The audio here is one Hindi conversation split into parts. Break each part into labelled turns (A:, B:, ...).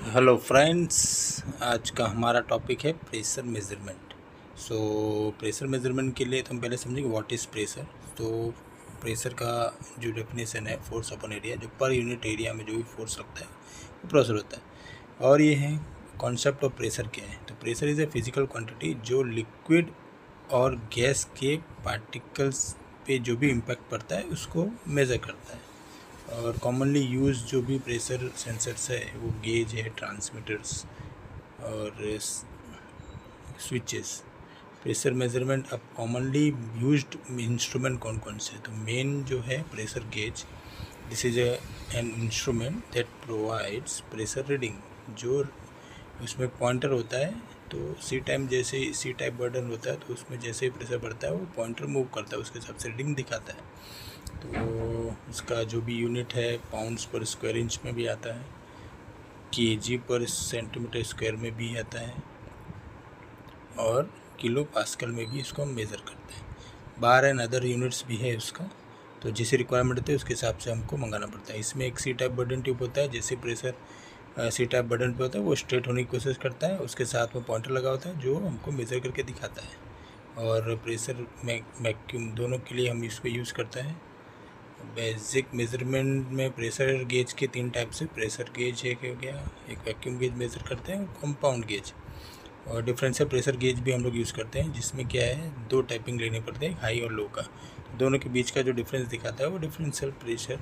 A: हेलो फ्रेंड्स, आज का हमारा टॉपिक है प्रेशर मेज़रमेंट। प्रेशर मेज़रमेंट के लिए तो हम पहले समझेंगे व्हाट इज़ प्रेशर। तो प्रेशर का जो डेफिनेशन है, फोर्स अपॉन एरिया, जो पर यूनिट एरिया में जो भी फोर्स लगता है वो प्रेशर होता है। और ये है कॉन्सेप्ट ऑफ प्रेशर क्या है। तो pressure is a physical quantity जो लिक्विड और गैस के पार्टिकल्स पे जो भी इम्पैक्ट पड़ता है उसको मेज़र करता है। और कॉमनली यूज जो भी प्रेशर सेंसर्स है वो गेज है, ट्रांसमीटर्स और स्विचेस। प्रेशर मेजरमेंट अब कॉमनली यूज्ड इंस्ट्रूमेंट कौन कौन से, तो मेन जो है pressure gauge. This is an instrument that provides pressure reading. जो उसमें पॉइंटर होता है, तो सी टाइम जैसे सी टाइप बटन होता है, तो उसमें जैसे ही प्रेशर बढ़ता है वो पॉइंटर मूव करता है, उसके हिसाब से रीडिंग दिखाता है। तो उसका जो भी यूनिट है पाउंड्स पर स्क्वायर इंच में भी आता है, केजी पर सेंटीमीटर स्क्वायर में भी आता है, और किलो पास्कल में भी इसको हम मेज़र करते हैं। बार एंड अदर यूनिट्स भी है उसका, तो जैसे रिक्वायरमेंट होती है उसके हिसाब से हमको मंगाना पड़ता है। इसमें एक सी टाइप बटन ट्यूब होता है, जैसे प्रेशर सी टाइप बटन पे होता है वो स्ट्रेट होने की कोशिश करता है, उसके साथ में पॉइंटर लगा होता है जो हमको मेज़र करके दिखाता है। और प्रेशर वैक्यूम दोनों के लिए हम इसको यूज़ करते हैं। बेसिक मेज़रमेंट में प्रेशर गेज के 3 टाइप से प्रेशर गेज एक हो गया, एक वैक्यूम गेज मेज़र करते हैं, और कंपाउंड गेज। और डिफरेंशियल प्रेशर गेज भी हम लोग यूज़ करते हैं, जिसमें क्या है 2 टाइपिंग लेनी पड़ती है, हाई और लो का। दोनों के बीच का जो डिफरेंस दिखाता है वो डिफरेंशियल प्रेशर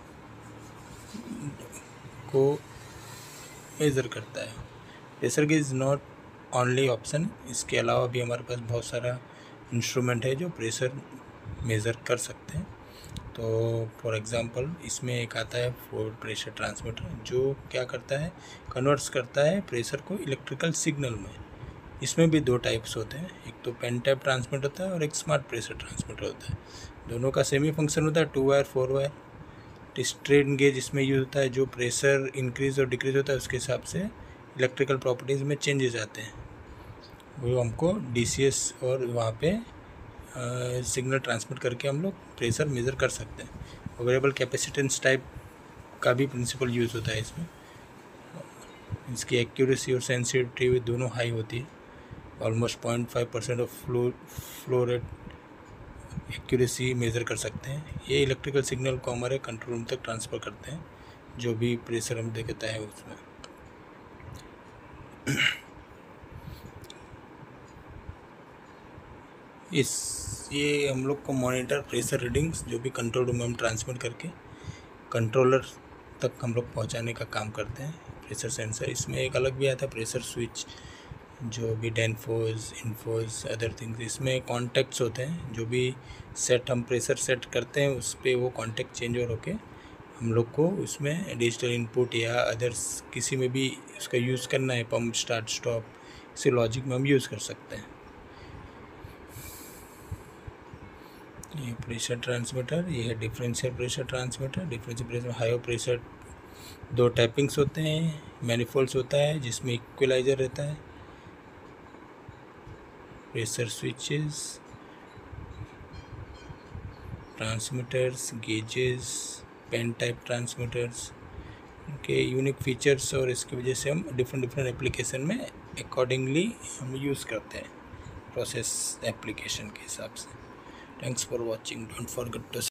A: को मेज़र करता है। Pressure gauge is not only option, इसके अलावा भी हमारे पास बहुत सारा इंस्ट्रूमेंट है जो प्रेशर मेज़र कर सकते हैं। तो फॉर एग्ज़ाम्पल इसमें एक आता है फोर्स प्रेशर ट्रांसमीटर, जो क्या करता है, कन्वर्ट्स करता है प्रेशर को इलेक्ट्रिकल सिग्नल में। इसमें भी 2 टाइप्स होते हैं, एक तो पेन टाइप ट्रांसमीटर होता है और एक स्मार्ट प्रेशर ट्रांसमीटर होता है। दोनों का सेम ही फंक्शन होता है, 2 वायर 4 वायर। स्ट्रेन गेज इसमें यूज होता है, जो प्रेशर इंक्रीज और डिक्रीज होता है उसके हिसाब से इलेक्ट्रिकल प्रॉपर्टीज़ में चेंजेस आते हैं, वो हमको DCS और वहाँ पे सिग्नल ट्रांसमिट करके हम लोग प्रेशर मेज़र कर सकते हैं। वेरिएबल कैपेसिटेंस टाइप का भी प्रिंसिपल यूज़ होता है इसमें। इसकी एक्यूरेसी और सेंसिटिविटी दोनों हाई होती है, almost 0.5% of flow rate accuracy measure कर सकते हैं। ये इलेक्ट्रिकल सिग्नल को हमारे कंट्रोल रूम तक ट्रांसफ़र करते हैं, जो भी प्रेशर हम देखता है उसमें। ये हम लोग को मॉनिटर प्रेशर रीडिंग्स जो भी कंट्रोल रूम में हम ट्रांसमिट करके कंट्रोलर तक हम लोग पहुंचाने का काम करते हैं। प्रेशर सेंसर इसमें एक अलग भी आता है, प्रेशर स्विच, जो भी डेनफोज इन्फोज अदर थिंग्स। इसमें कॉन्टैक्ट्स होते हैं, जो भी सेट हम प्रेशर सेट करते हैं उस पर वो कॉन्टैक्ट चेंज हो के हम लोग को उसमें डिजिटल इनपुट या अदर्स किसी में भी उसका यूज़ करना है, पंप स्टार्ट स्टॉप, इसे लॉजिक में हम यूज़ कर सकते हैं। ये प्रेशर ट्रांसमीटर, ये है differential pressure transmitter. Differential pressure high pressure 2 tappings होते हैं, मैनिफोल्ड्स होता है जिसमें इक्वलाइजर रहता है, pressure switches, transmitters, gauges, pen type transmitters के यूनिक फीचर्स, और इसकी वजह से हम डिफरेंट एप्लीकेशन में अकॉर्डिंगली हम यूज़ करते हैं प्रोसेस एप्लीकेशन के हिसाब से। Thanks for watching, don't forget to